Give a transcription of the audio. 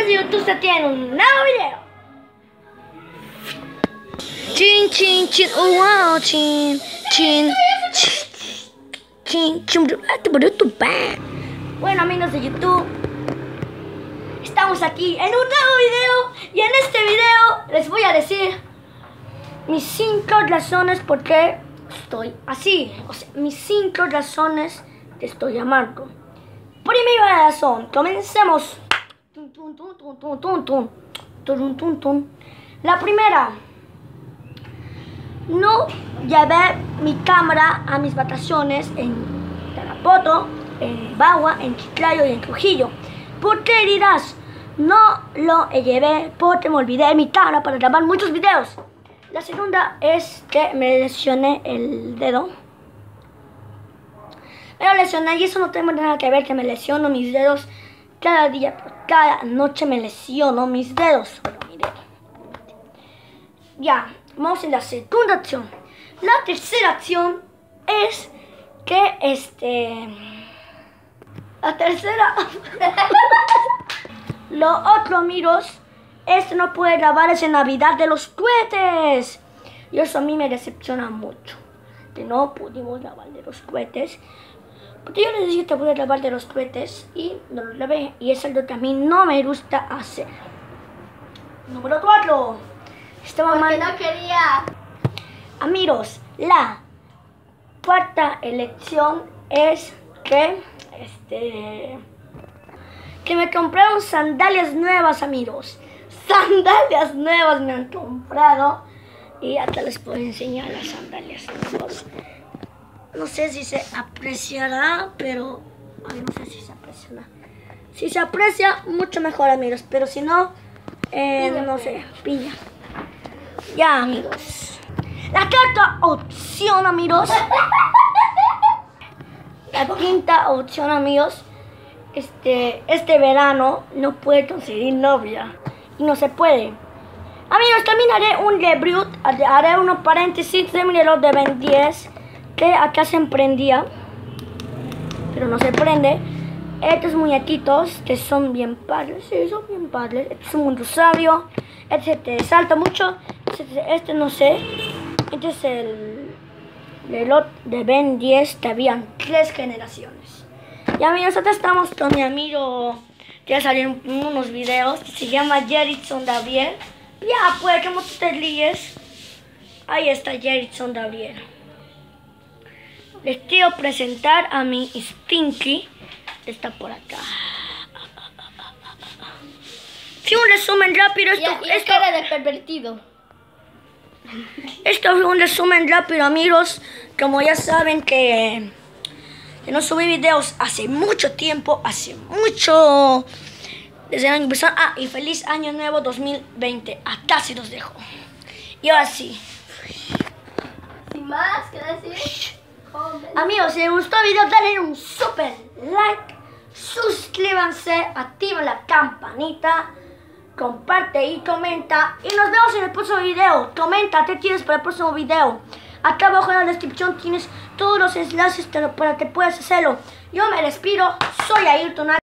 amigos de YouTube, se tiene un nuevo video. Chin, chin, chin, wow, chin, chin, chin, chin, Bueno, amigos de YouTube, estamos aquí en un nuevo video. Y en este video les voy a decir mis 5 razones por qué estoy así. O sea, mis 5 razones que estoy amando. Primera razón, comencemos. La primera, no llevé mi cámara a mis vacaciones en Tarapoto, en Bagua, en Chiclayo y en Trujillo. ¿Por qué dirás? No lo llevé porque me olvidé de mi cámara para grabar muchos videos. La segunda es que me lesioné el dedo. Me lo lesioné y eso no tiene nada que ver, que me lesiono mis dedos cada día, cada noche me lesiono mis dedos. Bueno, mire. Ya, vamos a la segunda acción. La tercera acción es que la tercera. Lo otro, amigos, no puede grabar esa Navidad de los cohetes. Y eso a mí me decepciona mucho. Que no pudimos grabar de los cohetes. Porque yo les dije que voy a grabar de los cohetes y no lo grabé. Y es algo que a mí no me gusta hacer. Número 4. Estaba mal. No quería. Amigos, la cuarta elección es que me compraron sandalias nuevas, amigos. Sandalias nuevas me han comprado. Y hasta les puedo enseñar las sandalias nuevas. No sé si se apreciará, pero... Ay, no sé si se apreciará. Si se aprecia, mucho mejor, amigos. Pero si no, no sé, piña. Ya, amigos. La quinta opción, amigos. La quinta opción, amigos. Este verano no puede conseguir novia. Y no se puede. Amigos, también haré un review. Haré unos paréntesis de mi reloj de Ben 10. Que acá se emprendía, pero no se prende. Estos muñequitos que son bien padres, sí, son bien padres. Este es un mundo sabio. Este te salta mucho. Este no sé. Este es el reloj de Ben 10. Que habían 3 generaciones. Y amigos, ahora estamos con mi amigo. Ya salieron unos videos. Que se llama Jerickson Gabriel. Ya, pues, como tú te ríes. Ahí está Jerickson Gabriel. Les quiero presentar a mi Stinky. Está por acá. Sí, un resumen rápido. Esto cara de pervertido. Esto fue un resumen rápido, amigos. Como ya saben que no subí videos hace mucho tiempo. Desde el año pasado. Y feliz año nuevo 2020. Acá se los dejo. Y ahora sí. Sin más que decir. Amigos, si les gustó el video, denle un super like, suscríbanse, activen la campanita, comparte y comenta. Y nos vemos en el próximo video. Comenta qué quieres para el próximo video. Acá abajo en la descripción tienes todos los enlaces para que puedas hacerlo. Yo me despido, soy Ayrton.